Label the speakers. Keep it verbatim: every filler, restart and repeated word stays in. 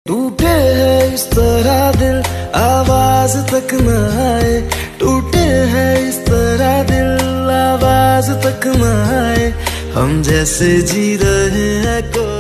Speaker 1: टूटे है इस तरह दिल आवाज तक न आए, टूटे है इस तरह दिल आवाज तक न आए। हम जैसे जी रहे हैं कोई